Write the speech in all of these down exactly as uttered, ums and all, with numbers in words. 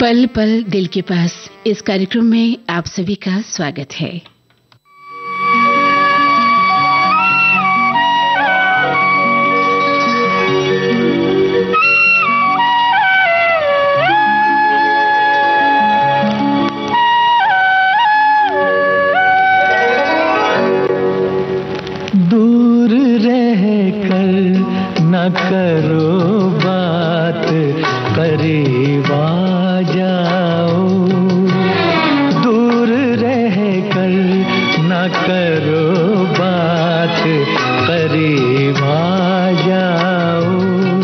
पल पल दिल के पास इस कार्यक्रम में आप सभी का स्वागत है। दूर रह कर न करो बात, करीब आ जाओ। दूर रह कर न करो बात, करीब आ जाओ।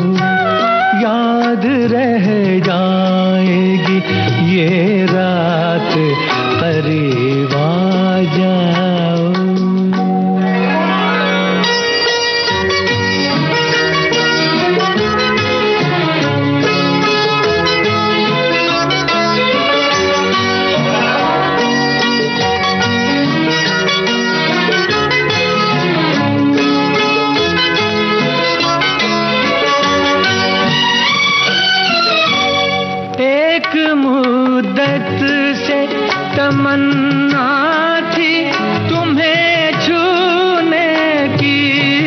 याद रह जाएगी ये रात, करीब आ जाओ। एक मुद्दत से तमन्ना थी तुम्हें छूने की,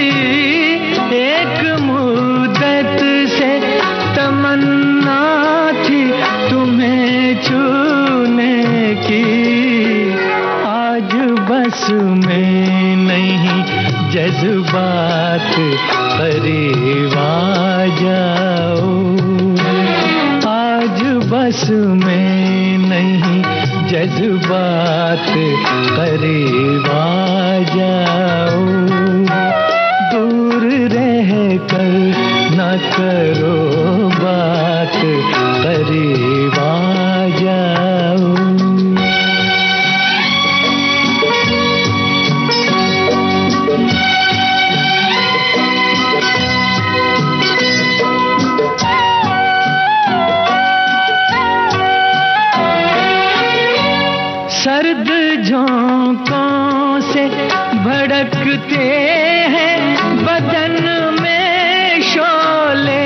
एक मुद्दत से तमन्ना थी तुम्हें छूने की। आज बस में नहीं जज्बात, करीब आ जाओ। आज बस में नहीं जज्बात, करीब आ जाओ। दूर रह कर न करो बात, करीब आ जाओ। सर्द झोंकों से भड़कते हैं बदन में शोले,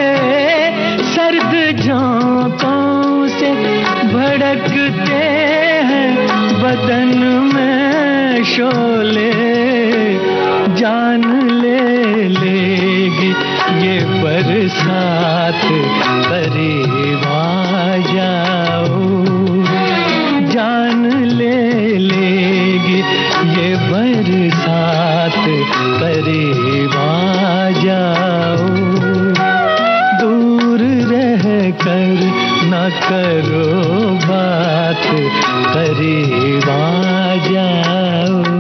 सर्द झोंकों से भड़कते हैं बदन में शोले। जान ले लेगी ये बरसात, करीब आ जाओ। जान ले लेगी ये बरसात, करीब आ जाओ। दूर रह कर न करो बात, करीब आ जाओ।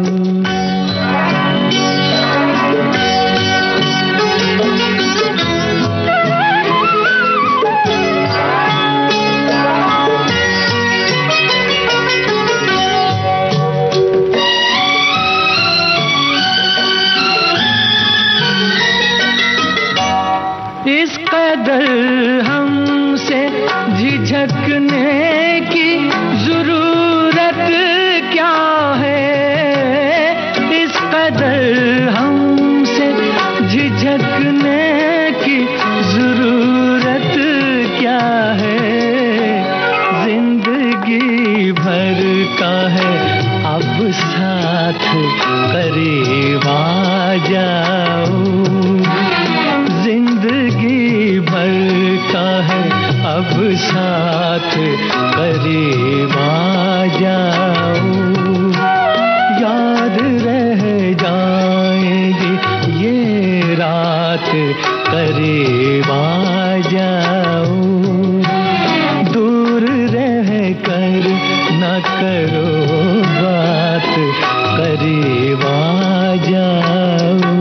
इस कदर हमसे झिझकने की जरूरत क्या है, इस कदर हमसे झिझकने की जरूरत क्या है। जिंदगी भर का है अब साथ, करीब आ जाओ। जिंदगी भर का है अब साथ, करीब आ जाओ। याद रह जाएगी ये रात, करीब आ जाओ। दूर रह कर न करो बात, करीब आ जाओ।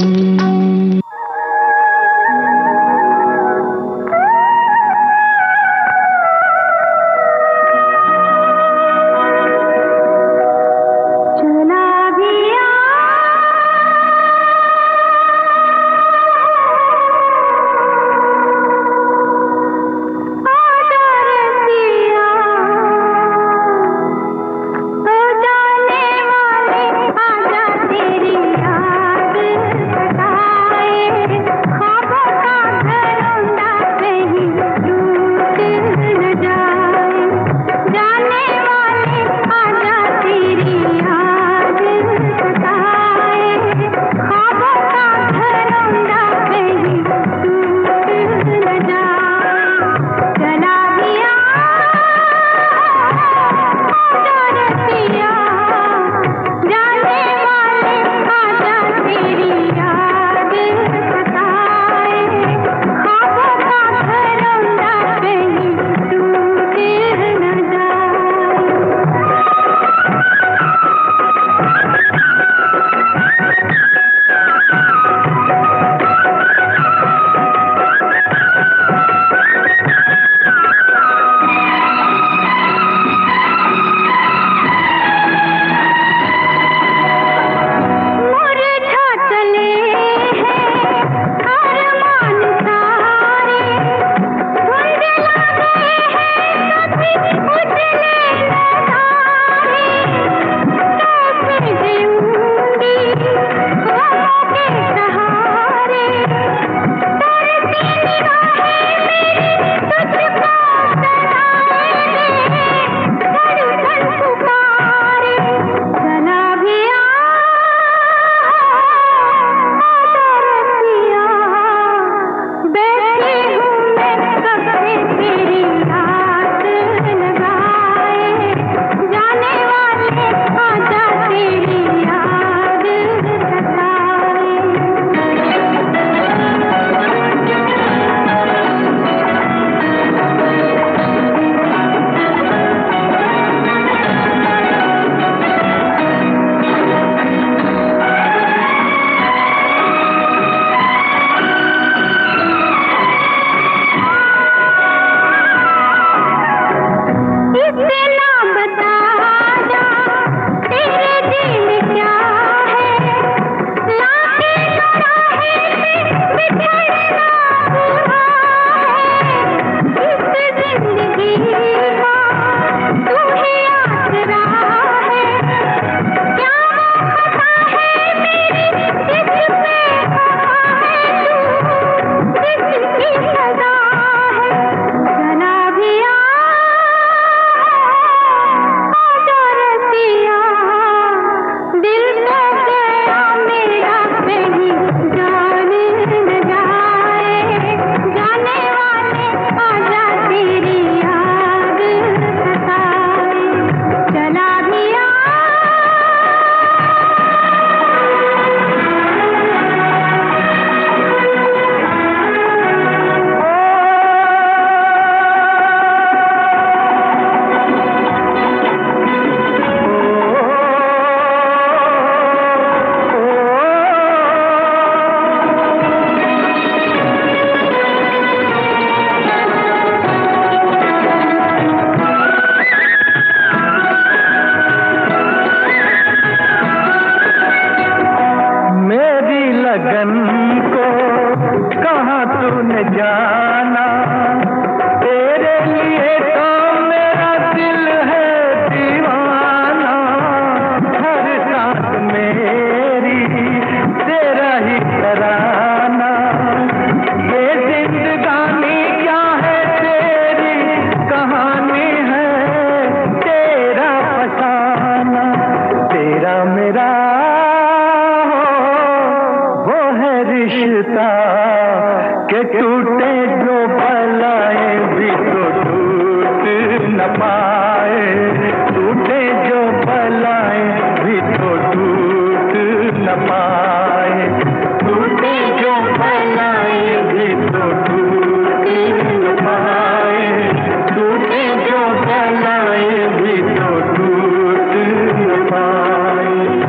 न पाए, टूटे जो बलाएं भी तो टूट न पाए, टूटे जो बलाएं भी तो टूट न पाए, टूटे जो बलाएं भी तो टूट न पाए।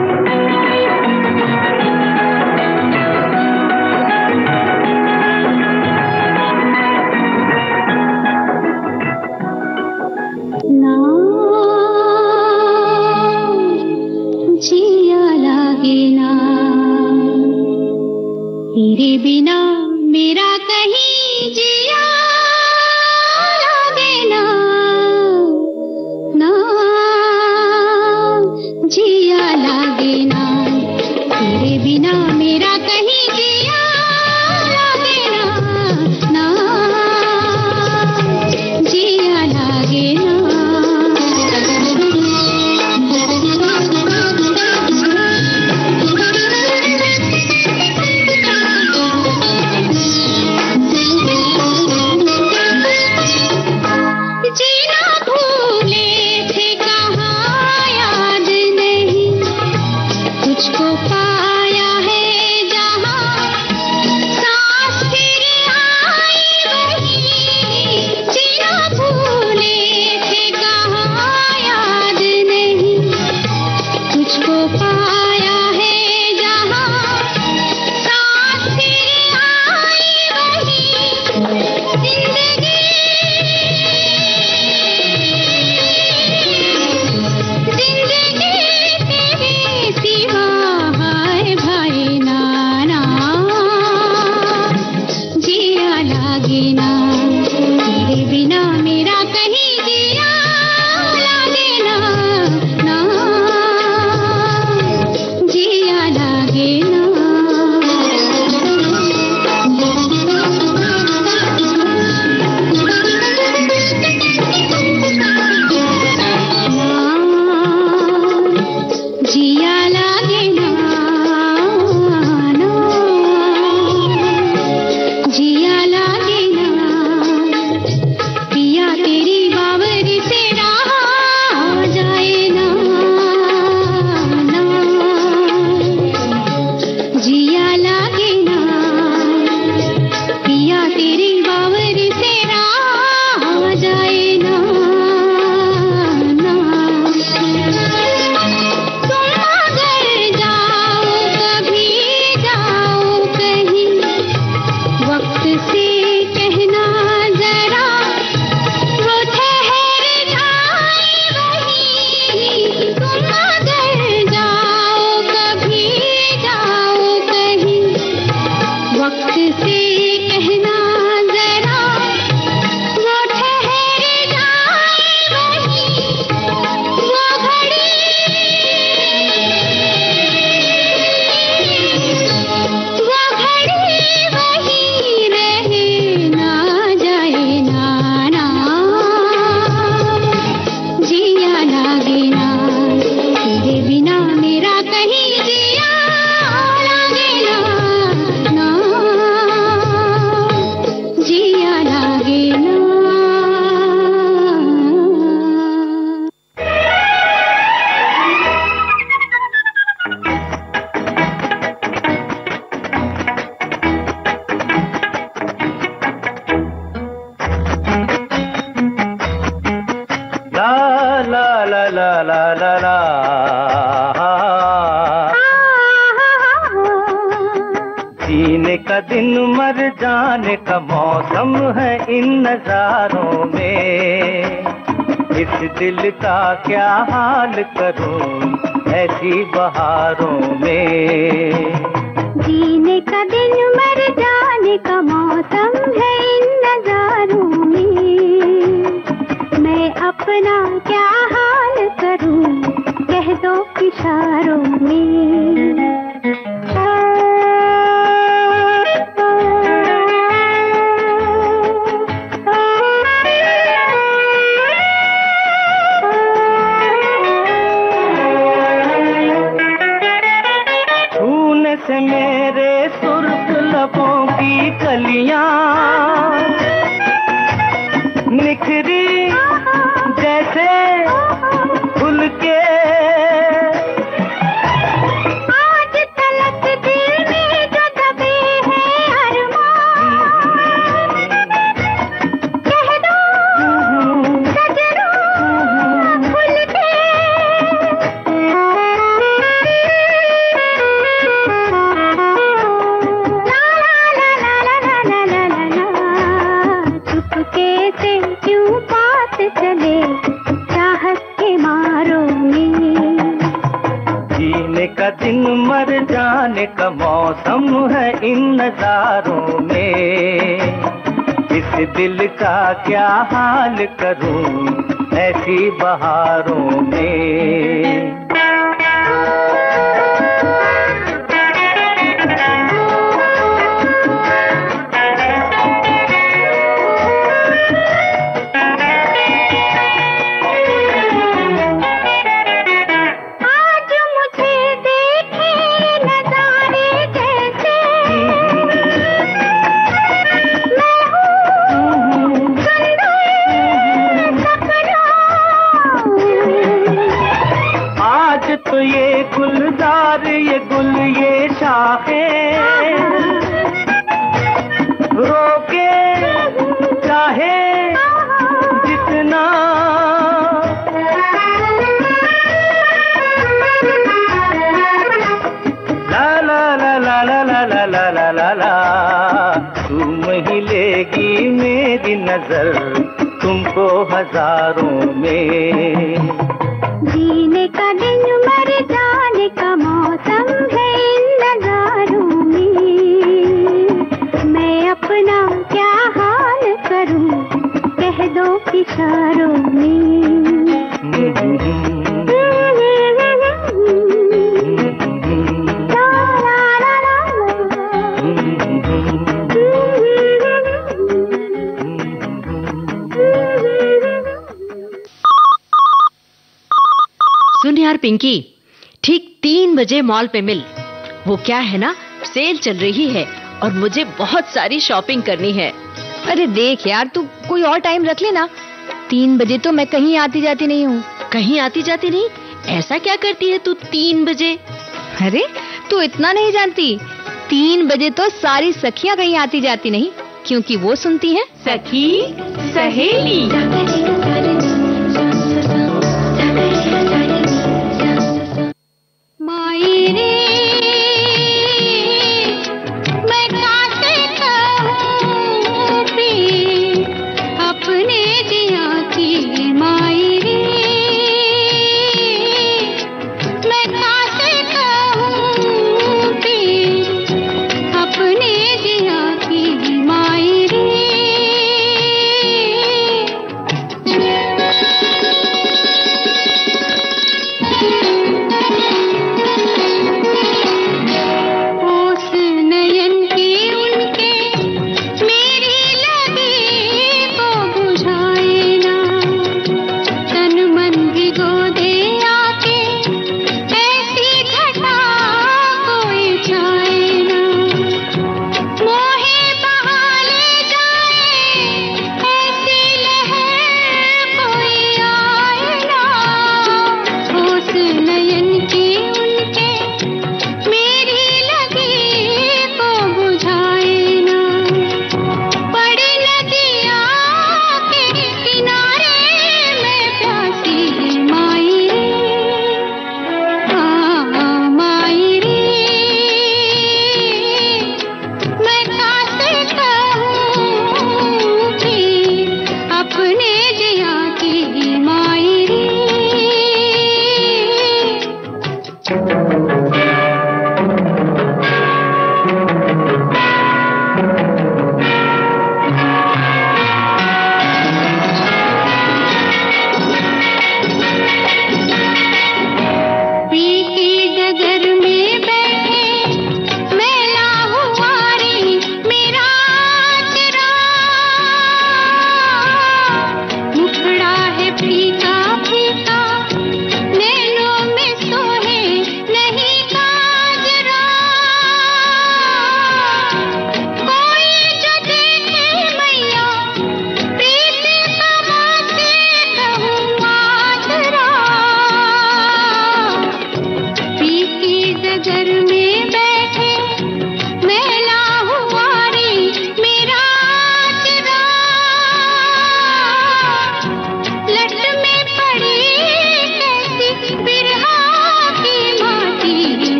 तेरे बिना मेरा कहीं जिया लागे ना, ना जिया लागे ना, तेरे बिना मेरा कहीं जिया लागे ना, ना जिया लागे ना। जीने का दिन मर जाने का मौसम है इन नजारों में, इस दिल का क्या हाल करूं ऐसी बहारों में। जीने का दिन मर जाने का मौसम है इन नजारों में, मैं अपना क्या हाल करूं कह दो इशारों में। से मेरे सुर्ख लबों की कलियां निखरी नजारों में। इस दिल का क्या हाल करूं ऐसी बहारों में। तो ये गुलजार ये गुल ये शाखें रोके चाहे जितना, ला ला ला ला ला ला ला ला ला ला ला, तुम ही लेगी मेरी नजर तुमको हजारों में। जीने का दिन मर जाने का मौसम है इन नजारों में। मैं अपना क्या हाल करूं कह दो इशारों में। सुन यार पिंकी, ठीक तीन बजे मॉल पे मिल। वो क्या है ना, सेल चल रही है और मुझे बहुत सारी शॉपिंग करनी है। अरे देख यार, तू कोई और टाइम रख लेना। तीन बजे तो मैं कहीं आती जाती नहीं हूँ। कहीं आती जाती नहीं? ऐसा क्या करती है तू तीन बजे? अरे तू इतना नहीं जानती, तीन बजे तो सारी सखियाँ कहीं आती जाती नहीं, क्योंकि वो सुनती हैं सखी सहेली।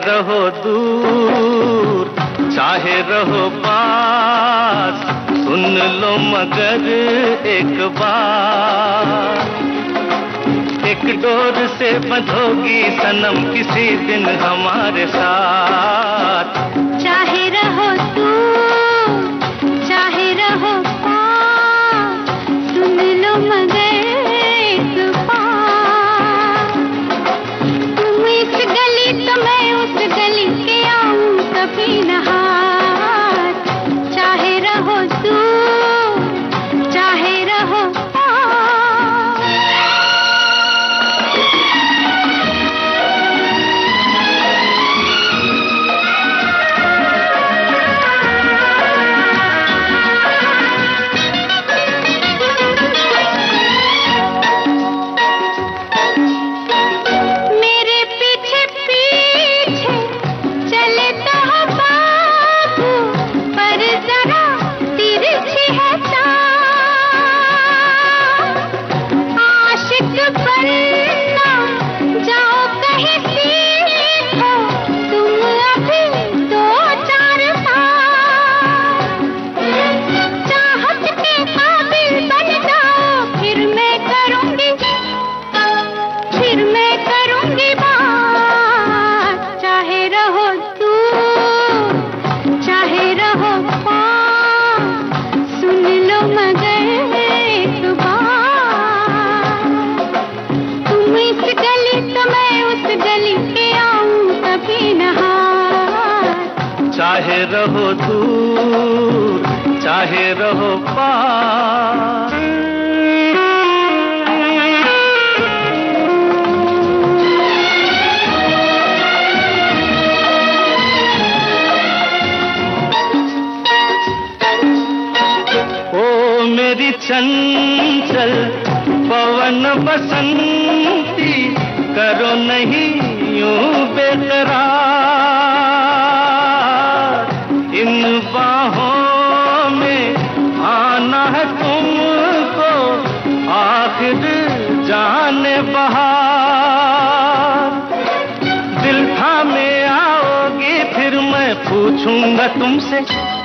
रहो दूर चाहे रहो पास, सुन लो मगर एक बार। एक डोर से बंधोगी सनम किसी दिन हमारे साथ। चाहे रहो दूर चाहे रहो पास, सुन लो मगर एक बार। तुम इस गली तो मैं उस गली के आऊं कभी न हाथ। चाहे रहो दूर चाहे रहो चाहे रहो दूर चाहे रहो पास। ओ मेरी चंचल पवन बसंती, करो नहीं यूं बेकरार। इन बाहों में आना है तुमको आखिर जाने बहार। दिल थामे आओगी फिर मैं पूछूंगा तुमसे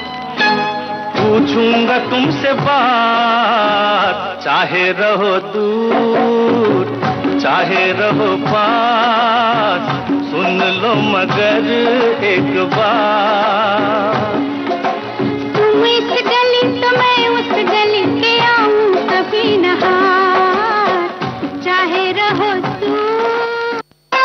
पूछूंगा तुमसे बात। चाहे रहो दूर चाहे रहो पास, सुन लो मगर एक बार। तुम इस गली तो मैं उस गली के आऊं कभी न हाथ। चाहे रहो दूर।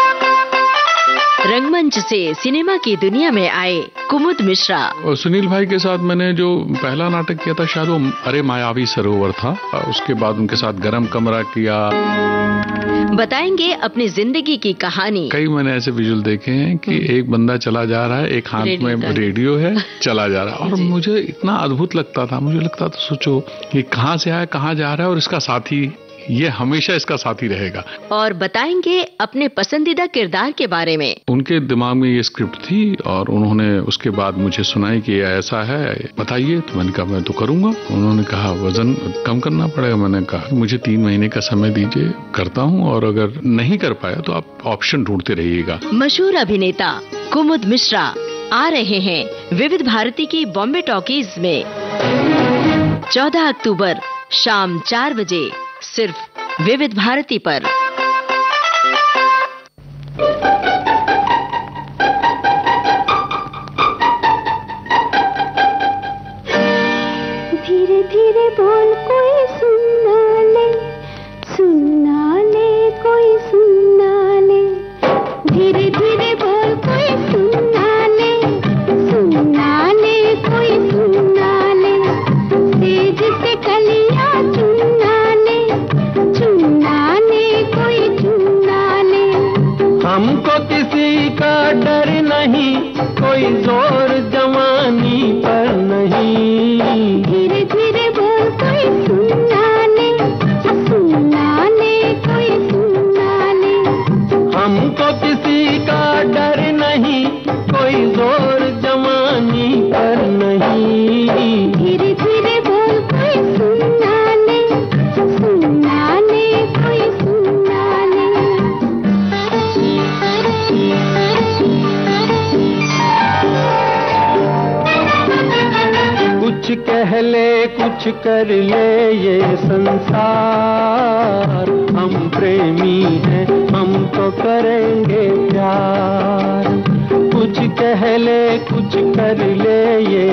रंगमंच से सिनेमा की दुनिया में आए कुमुद मिश्रा। और सुनील भाई के साथ मैंने जो पहला नाटक किया था शायद वो अरे मायावी सरोवर था। उसके बाद उनके साथ गरम कमरा किया। बताएंगे अपनी जिंदगी की कहानी। कई मैंने ऐसे विजुअल देखे हैं कि एक बंदा चला जा रहा है, एक हाथ में रेडियो है, चला जा रहा है, और मुझे इतना अद्भुत लगता था। मुझे लगता था सोचो ये कहाँ से आया कहाँ जा रहा है, और इसका साथी ये हमेशा इसका साथी रहेगा। और बताएंगे अपने पसंदीदा किरदार के बारे में। उनके दिमाग में ये स्क्रिप्ट थी और उन्होंने उसके बाद मुझे सुनाई कि ऐसा है, बताइए। तो मैंने कहा मैं तो करूंगा। उन्होंने कहा वजन कम करना पड़ेगा। मैंने कहा मुझे तीन महीने का समय दीजिए, करता हूँ, और अगर नहीं कर पाया तो आप ऑप्शन ढूंढते रहिएगा। मशहूर अभिनेता कुमुद मिश्रा आ रहे हैं विविध भारती की बॉम्बे टॉकीज में चौदह अक्टूबर शाम चार बजे सिर्फ विविध भारती पर। धीरे धीरे बोल कोई सुनना ले, सुनना ले कोई सुनना ले। धीरे धीरे बोल कोई सुनना ले, सुनना ले कोई सुनना ले। तेज से कलियां चुनना ले, चुनना ले कोई चुनना ले। हमको किसी का डर नहीं, कोई जोर जवानी पर नहीं। धीरे धीरे बोल कोई सुनना ले, सुनना ले कोई सुनना ले। हमको किसी का डर नहीं, कोई जोर जवानी पर नहीं। धीरे धीरे बोल कोई सुनना ले, सुनना ले कोई सुनना ले। कहले कुछ कर ले ये संसार, हम प्रेमी हैं हम तो करेंगे प्यार। कुछ कहले कुछ कर ले ये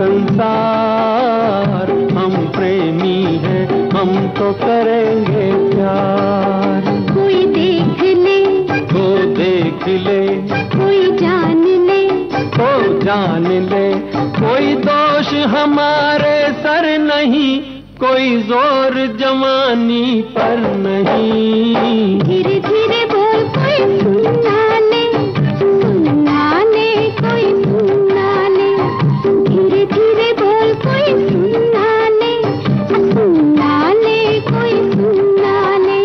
संसार, हम प्रेमी हैं हम तो करेंगे प्यार। कोई देख ले वो देख ले, कोई जान ले वो जान ले, कोई दोष हमारे सर नहीं, कोई जोर जवानी पर नहीं। धीरे धीरे बोल कोई सुनना ले, सुनना ले कोई सुनना ले। धीरे धीरे बोल कोई सुनना ले, सुनना ले कोई सुनना ले।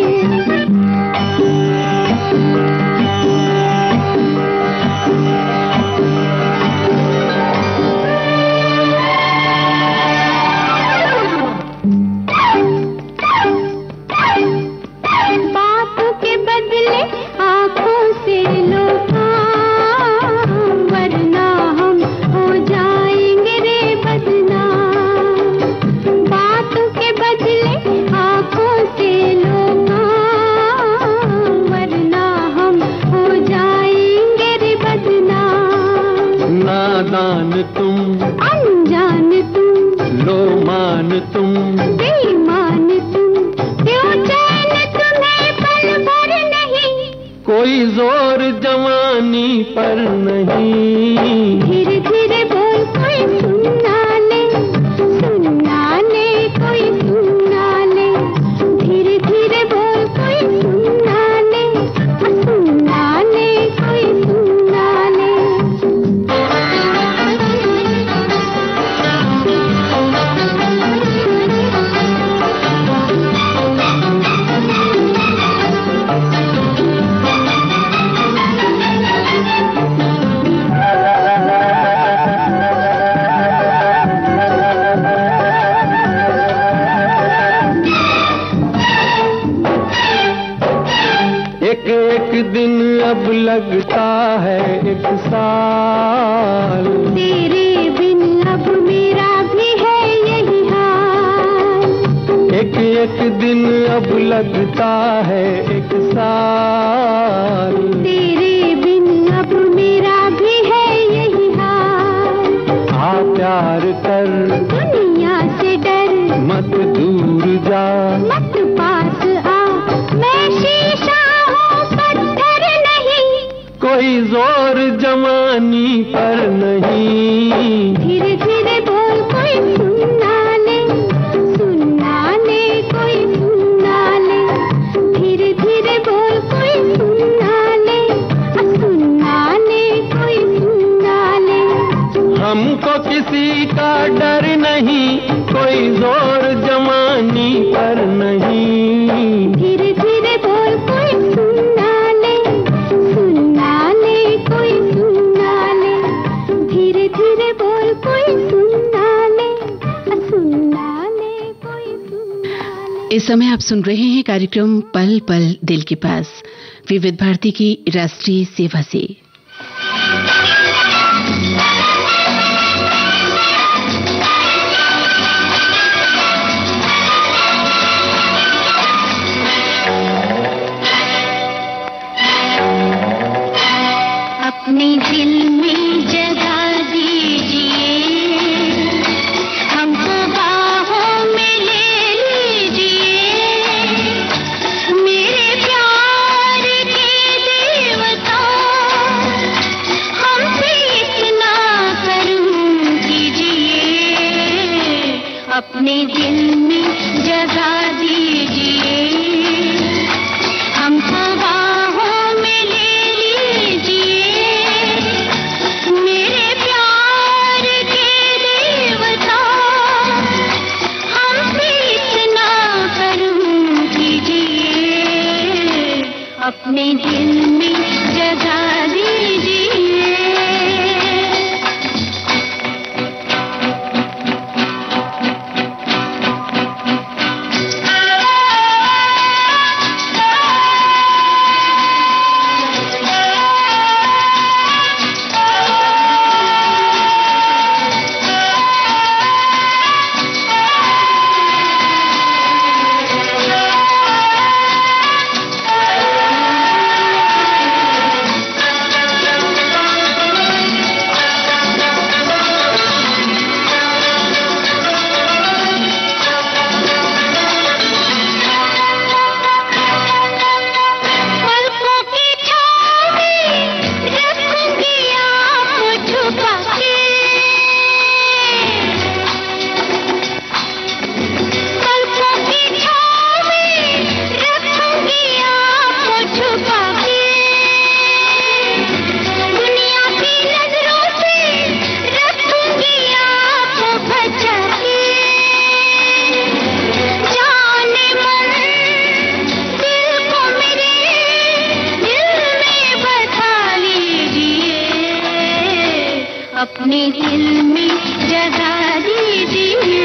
बातों के बदले आँखों से लो काम, वरना हम हो जाएंगे रे बदनाम। बातों के बदले आँखों से लो काम, वरना हम हो जाएंगे रे बदनाम। नादान तुम, अनजान तुम, लो मान तुम, बेईमान तुम, क्यों चैन तुम्हें पल भर नहीं। कोई जोर जवानी पर नहीं। धीरे धीरे बोल कोई सुनना ले, सुनना ले कोई सुनना ले। धीरे धीरे बोल कोई सुनना ले, सुनना ले कोई सुनना ले। एक एक दिन अब लगता है एक साल, तेरे बिन अब मेरा भी है यही हाल। एक एक दिन अब लगता है एक साल। तेरे बिन अब मेरा भी है यही हाल। आ प्यार कर दुनिया से डर, मत दूर जा, मत पास आ, मैं शीशा हूँ पत्थर नहीं। कोई जोर जवानी पर नहीं। धीरे धीरे बोल कोई सुनना ले, सुनना ले कोई सुनना ले। धीरे धीरे बोल कोई सुनना ले, सुनना ले कोई सुनना ले। हमको किसी का डर नहीं, कोई जोर जवानी पर नहीं। धीरे धीरे बोल कोई सुनना ले, सुनना ले कोई सुनना ले। धीरे धीरे बोल कोई सुनना ले, सुनना ले कोई सुनना ले। इस समय आप सुन रहे हैं कार्यक्रम पल पल दिल के पास, विविध भारती की राष्ट्रीय सेवा से। अपने दिल में जगा दीजिए, हमको बाहों में ले लीजिए। मेरे प्यार के देवता, हमसे इतना करम कीजिए। अपने दिल में जगा दीजिए, हमको बाहों में ले मेरे प्यार के देवता, हमसे इतना करम कीजिए। अपने दिल में जगा दीजिए। अपने दिल में जगा दीजिए।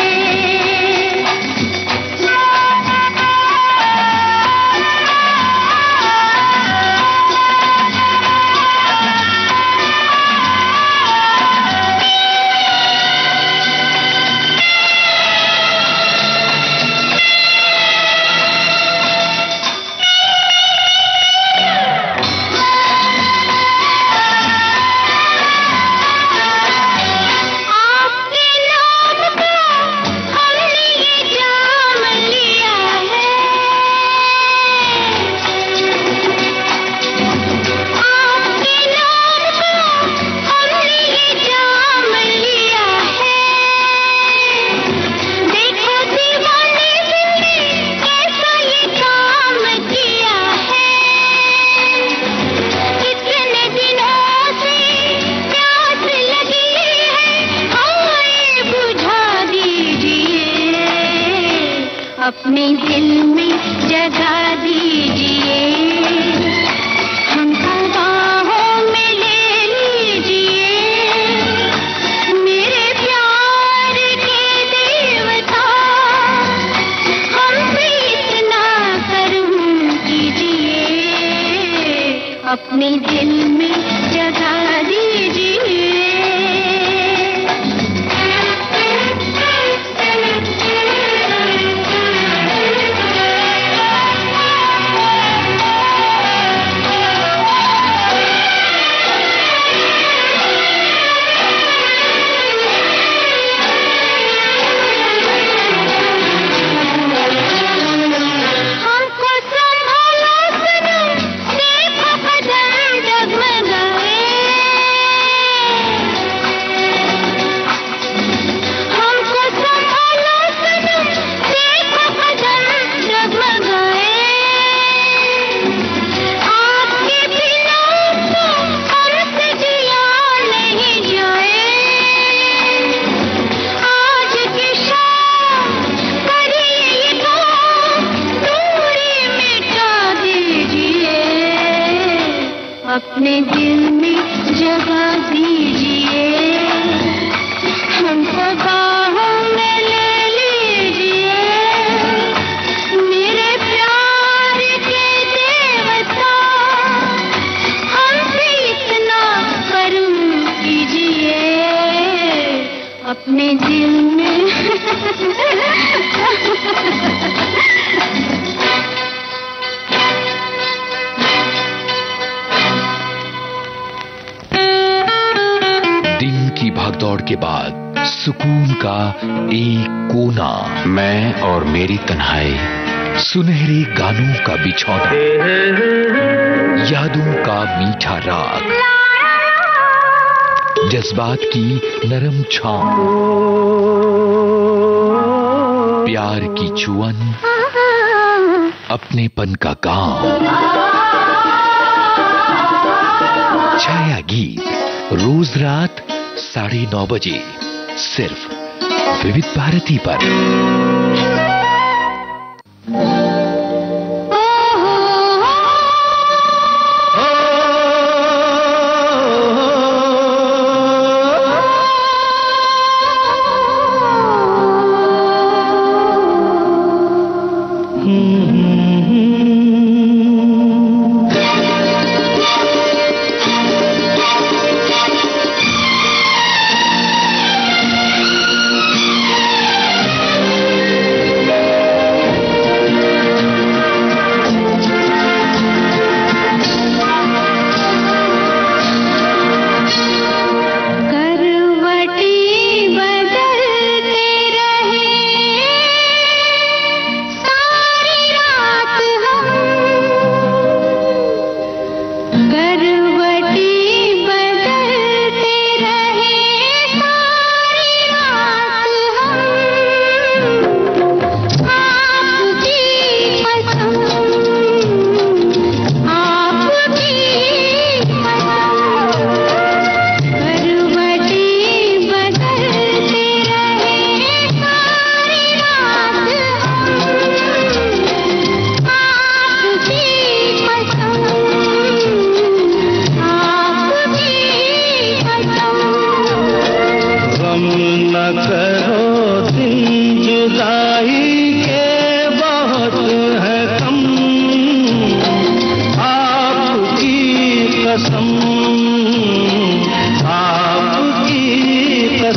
अपने दिल में जगा दीजिए, हमको बाहों में ले लीजिए, मेरे प्यार के देवता, हम पे इतना करम कीजिए, अपने दिल में जगा दीजिए। अपने दिल में जगा दीजिए, हमको बाहों में ले लीजिए, मेरे प्यार के देवता, हम पे इतना करम कीजिए, अपने दिल में भागदौड़ के बाद सुकून का एक कोना, मैं और मेरी तन्हाई, सुनहरे गानों का बिछौना, यादों का मीठा राग, जज्बात की नरम छांव, प्यार की चुअन, अपनेपन का गांव। छाया गीत रोज रात साढ़े नौ बजे सिर्फ विविध भारती पर।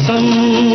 कसम।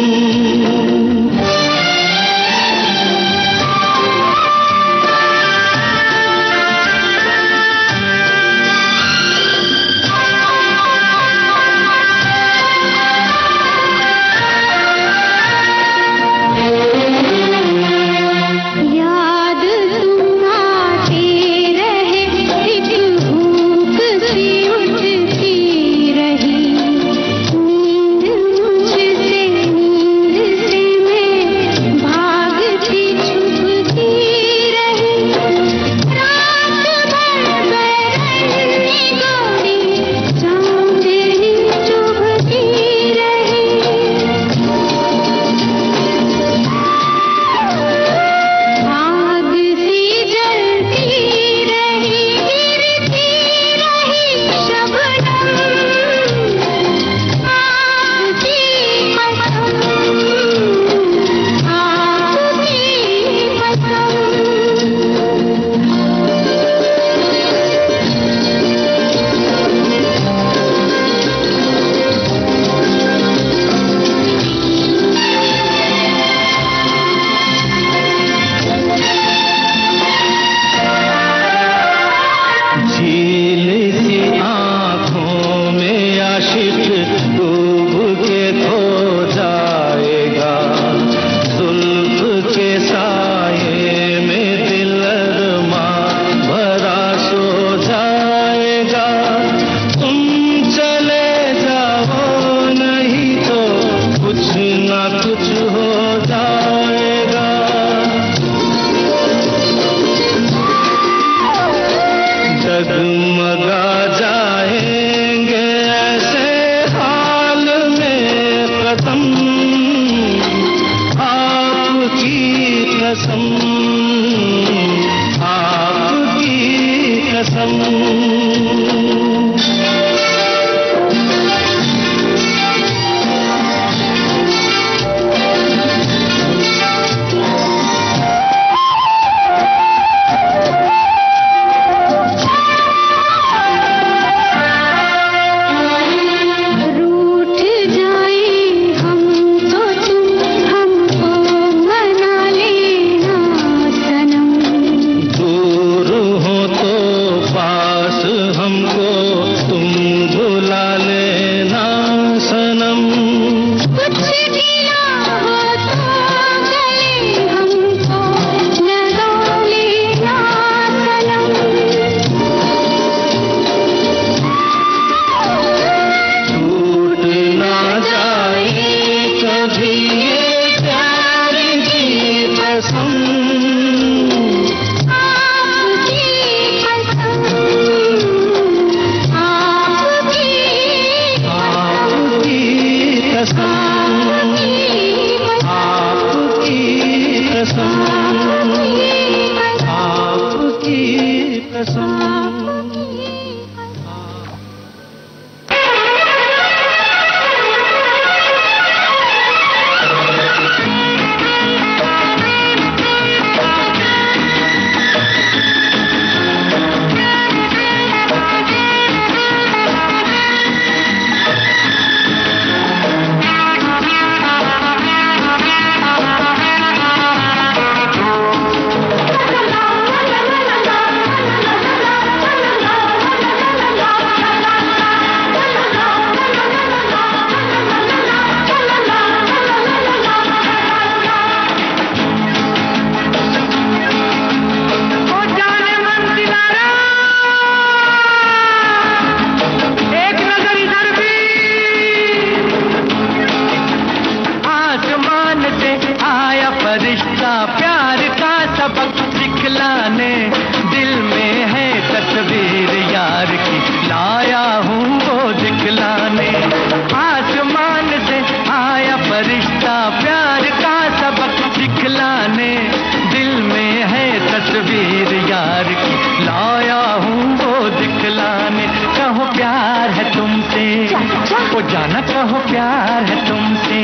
जाना कहो प्यार है तुमसे।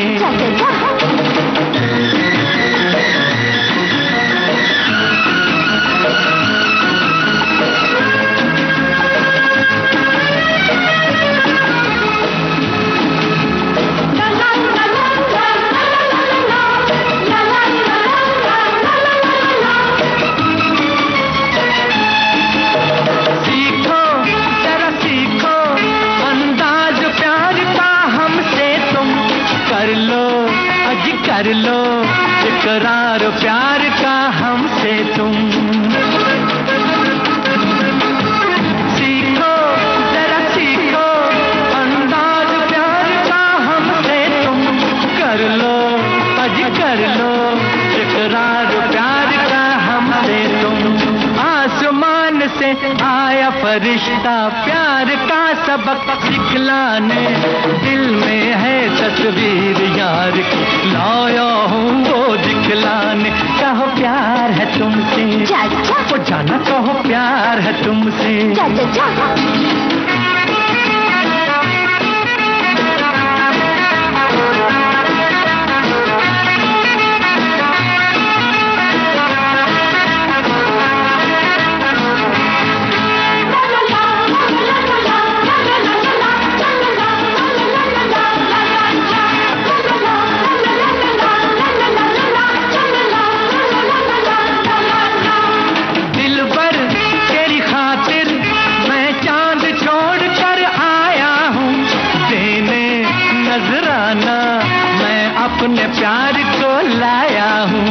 कर लो इकरार प्यार का हमसे तुम। सीखो जरा सीखो अंदाज प्यार का हमसे तुम। कर लो अज कर लो इकरार प्यार का हमसे तुम। आसमान से आया फरिश्ता प्यार का सबक सिखलाने। दिल में है तस्वीर यार की लाया हूँ वो दिखलाने। कहो प्यार है तुमसे वो जाना कहो प्यार है तुमसे। अपने प्यार को लाया हूँ।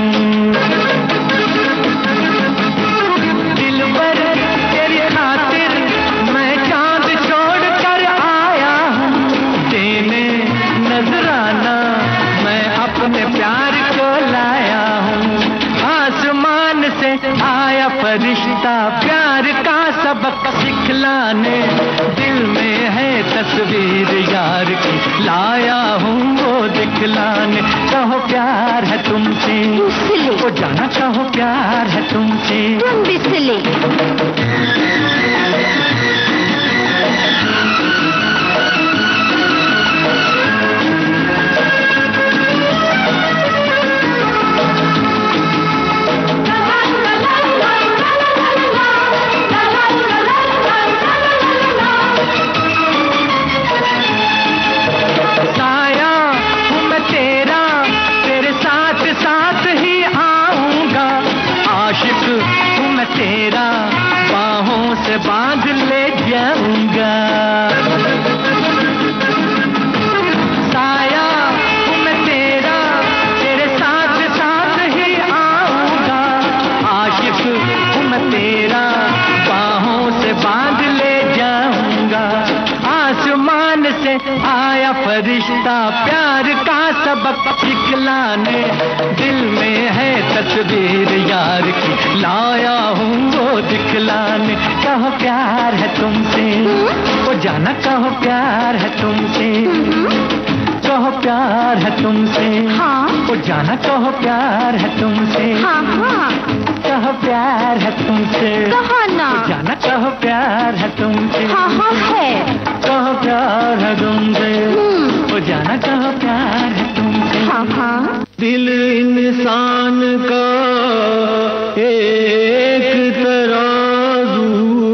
दिल भर तेरी खातिर मैं चांद छोड़ कर आया हूँ। देने नजराना मैं अपने प्यार को लाया हूँ। आसमान से आया फरिश्ता प्यार का सबक सिखलाने। दिल में है तस्वीर यार की लाया हूँ वो दिखलाने। कहो प्यार है तुमसे वो जाना कहो प्यार है तुमसे। तुम बिस्ले तेरा बाहों से बांध ले जाऊंगा। साया हूँ मैं तेरा तेरे साथ साथ ही आऊंगा। आशिक हूँ मैं तेरा बाहों से बांध ले जाऊंगा। आसमान से आया फरिश्ता प्यार का सबक सिखलाने। दिल में है तस्वीर यार की लाया हूँ वो दिखलाने। कहो प्यार है तुमसे वो जाना कहो प्यार है तुमसे। कहो प्यार है तुमसे हाँ वो जाना कहो प्यार है तुमसे। हाँ हाँ कहो प्यार है तुमसे कहो ना जाना कहो प्यार है तुमसे। हाँ हाँ है कहो प्यार है तुमसे वो जाना कहो प्यार है तुमसे। हाँ हाँ दिल इंसान का एक तराजू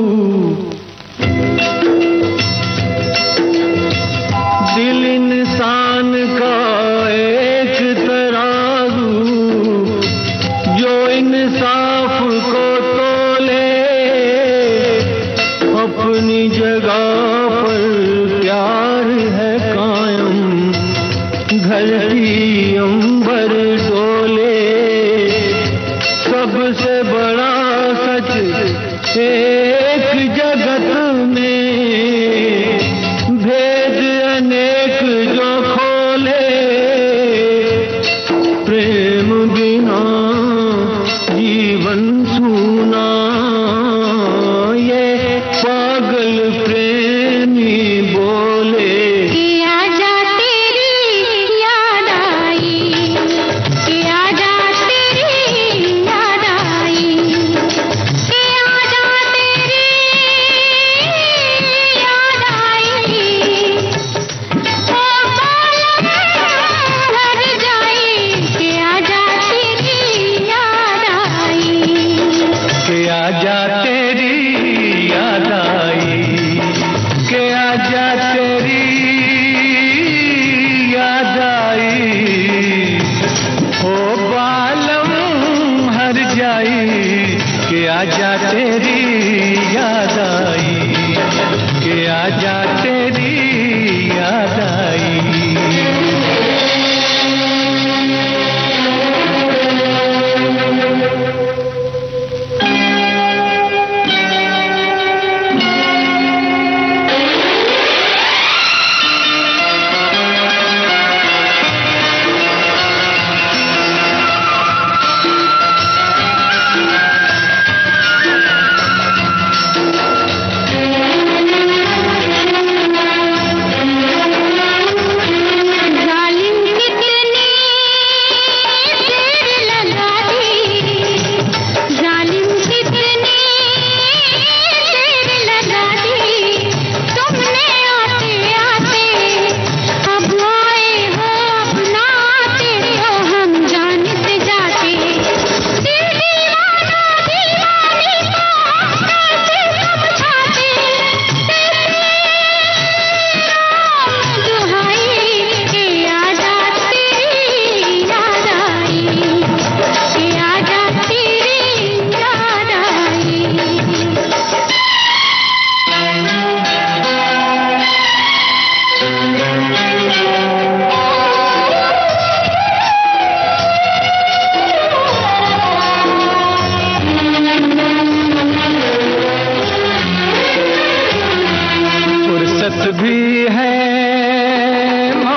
दिल इंसान का एक तराजू जो इंसाफ को तोले। अपनी जगह पर प्यार है कायम धरती अंबर डोले। सबसे बड़ा सच एक जगत में भेद अनेक जो खोले। प्रेम बिना जीवन सूना ये पागल प्रेमी बोले। आजा तेरी याद आई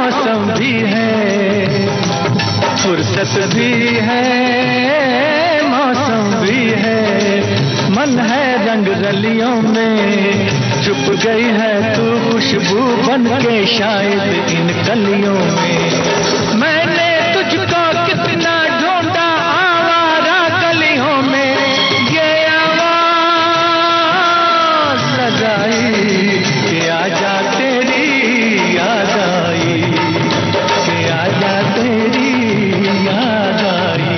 मौसम भी है, फुर्सत भी है, मौसम भी है, मन है रंग रलियों में, चुप गई है तू खुशबू बन के शायद इन कलियों में। मैंने तुझको कितना ढूंढा आवारा गलियों में, ये आवाज लगाई कि आजा तेरी याद आई, कि आजा तेरी याद आई।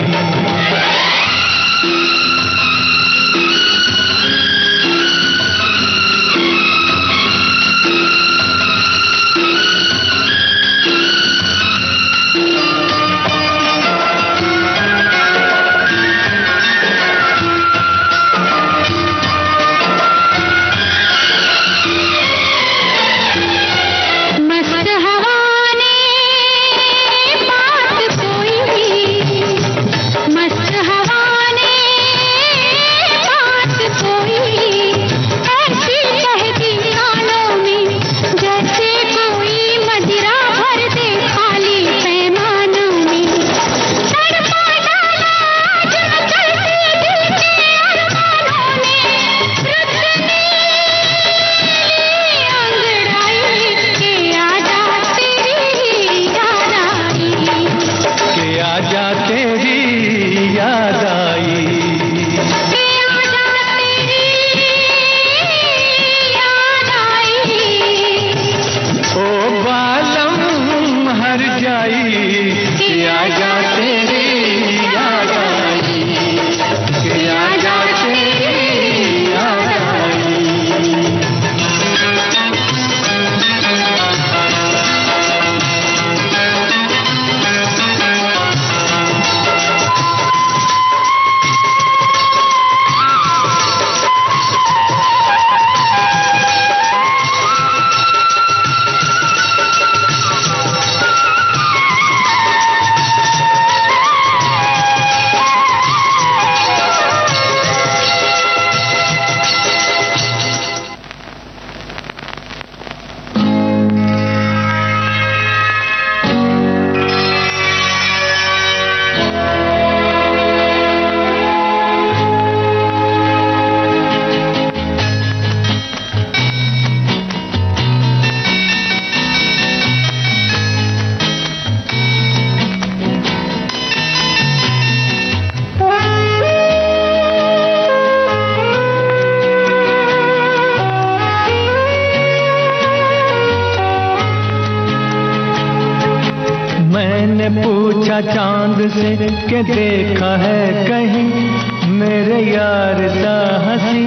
चांद से के देखा है कहीं मेरे यार सा हंसी,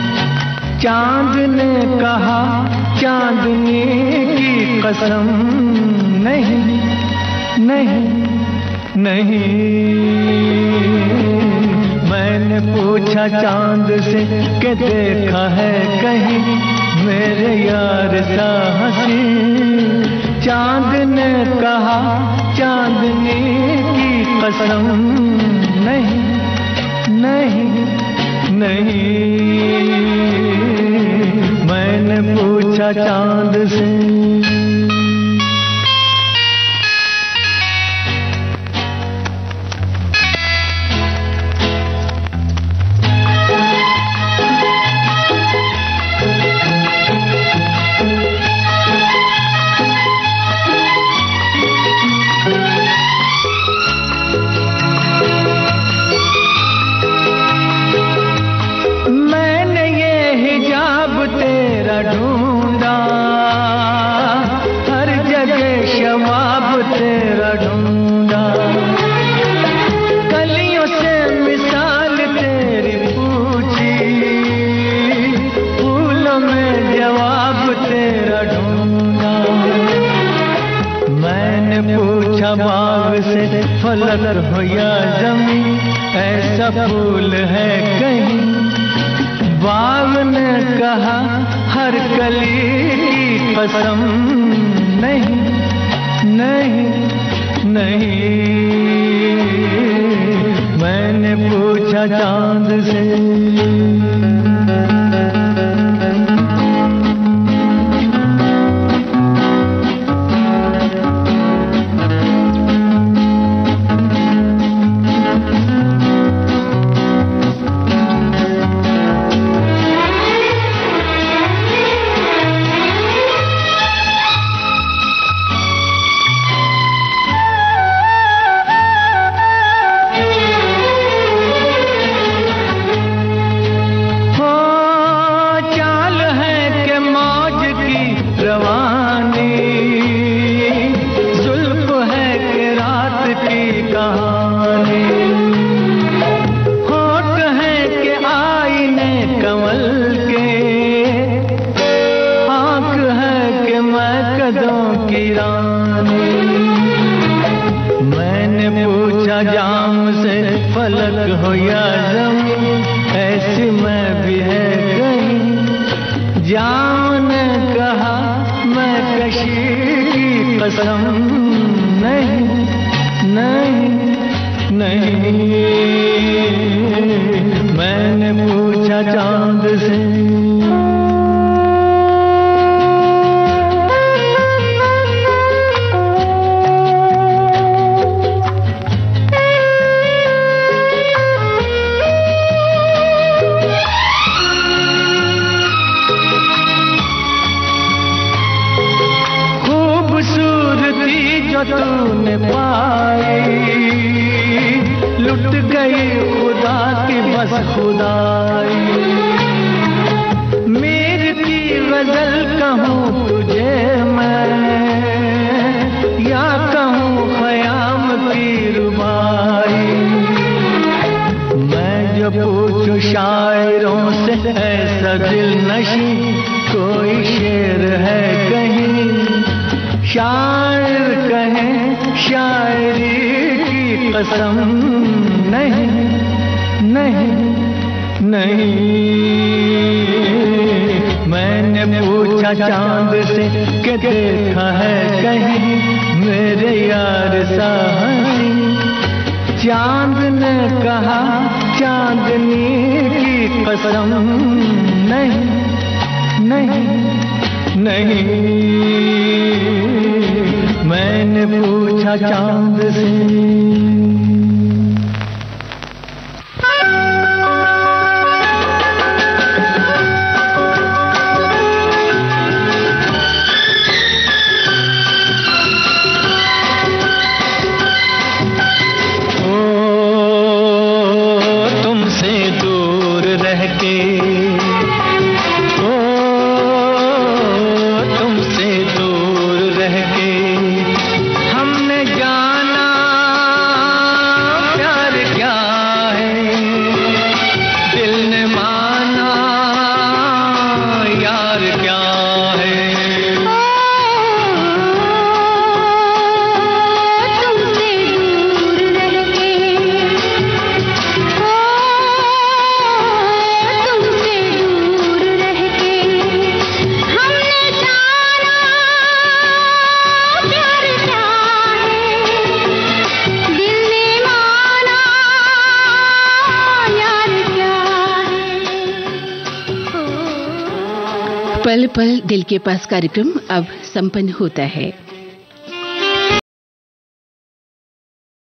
चांद ने कहा चांदनी की कसम नहीं नहीं नहीं। मैंने पूछा चांद से के देखा है कहीं मेरे यार सा हंसी, चांद ने कहा चांदनी की कसम नहीं नहीं नहीं। मैंने पूछा चांद से। ढूंढा हर जगह शवाब तेरा ढूंढा, गलियों से मिसाल तेरी पूछी, फूलों में जवाब तेरा ढूंढा। मैंने पूछा बाग से फलक हो या जमीन, ऐसा फूल है कहीं, बाग ने कहा हर कली की कसम नहीं नहीं नहीं। मैंने पूछा चांद से। मैंने पूछा जाम से फलक हो या जमीन, ऐसी मैं भी है कहीं। जाम ने कहा मैं कशी की कसम, नहीं नहीं नहीं। मैंने पूछा चांद से, जो तूने पाई लुट गई खुदा की बस खुदाई। मेरी की गजल कहूँ तुझे मैं, या कहूँ ख़याम की रुबाई। मैं जो पूछूं शायरों से ऐसा दिल नशी, कोई शेर है कहीं। शायर कहे शायरी की कसम, नहीं नहीं नहीं। मैंने पूछा चांद से कि देखा है कहीं मेरे यार सा हंसी। चांद ने कहा चांदनी की कसम, नहीं नहीं नहीं। मैंने पूछा चांद से। पल पल दिल के पास कार्यक्रम अब संपन्न होता है।